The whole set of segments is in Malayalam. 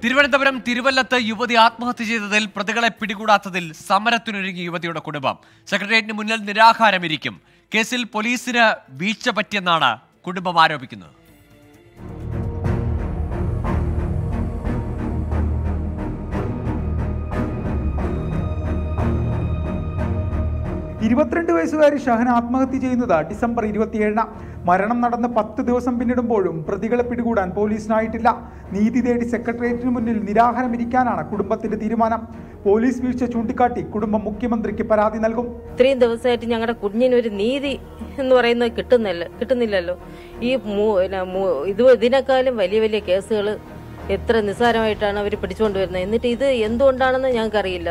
തിരുവനന്തപുരം തിരുവല്ലത്ത് യുവതി ആത്മഹത്യ ചെയ്തതിൽ പ്രതികളെ പിടികൂടാത്തതിൽ സമരത്തിനൊരുങ്ങി യുവതിയുടെ കുടുംബം. സെക്രട്ടേറിയറ്റിന് മുന്നിൽ നിരാഹാരമിരിക്കും. കേസിൽ പോലീസിന് വീഴ്ച പറ്റിയെന്നാണ് കുടുംബം ആരോപിക്കുന്നത്. വയസ്സുകാരി ഷഹന ആത്മഹത്യ ചെയ്യുന്നത് ഡിസംബർ 27-ന്. മരണം നടന്ന് 10 ദിവസം പിന്നിടുമ്പോഴും പ്രതികളെ പിടികൂടാൻ പോലീസിനായിട്ടില്ല. നീതി തേടി സെക്രട്ടേറിയറ്റിന് മുന്നിൽ നിരാഹാരമിരിക്കാനാണ് കുടുംബത്തിന്റെ തീരുമാനം. പോലീസ് വീഴ്ച ചൂണ്ടിക്കാട്ടി കുടുംബം മുഖ്യമന്ത്രിക്ക് പരാതി നൽകും. ഇത്രയും ദിവസമായിട്ട് ഞങ്ങളുടെ കുഞ്ഞിനൊരു നീതി എന്ന് പറയുന്നത് കിട്ടുന്നില്ലല്ലോ. ഈ ഇതിനേക്കാളും വലിയ വലിയ കേസുകൾ എത്ര നിസ്സാരമായിട്ടാണ് അവർ പിടിച്ചുകൊണ്ടുവരുന്നത്. എന്നിട്ട് ഇത് എന്തുകൊണ്ടാണെന്ന് ഞങ്ങൾക്കറിയില്ല.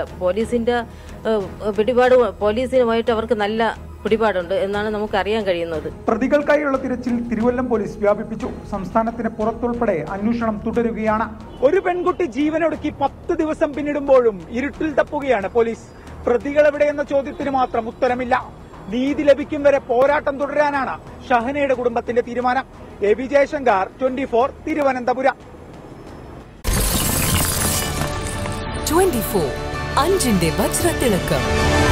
പോലീസുമായിട്ട് അവർക്ക് നല്ല പിടിപാടുണ്ട് എന്നാണ് നമുക്ക് അറിയാൻ കഴിയുന്നത്. പ്രതികൾക്കായുള്ള തിരച്ചിൽ തിരുവല്ലം പോലീസ് വ്യാപിപ്പിച്ചു. സംസ്ഥാനത്തിന് പുറത്തുൾപ്പെടെ അന്വേഷണം തുടരുകയാണ്. ഒരു പെൺകുട്ടി ജീവനൊടുക്കി 10 ദിവസം പിന്നിടുമ്പോഴും ഇരുട്ടിൽ തപ്പുകയാണ് പോലീസ്. പ്രതികൾ എവിടെയെന്ന ചോദ്യത്തിന് മാത്രം ഉത്തരമില്ല. നീതി ലഭിക്കും വരെ പോരാട്ടം തുടരാനാണ് ഷഹനയുടെ കുടുംബത്തിന്റെ തീരുമാനം. A V Jaishankar, 24 Thiruvananthapuram. 24 അഞ്ചിന്റെ വജ്രത്തിളക്കം.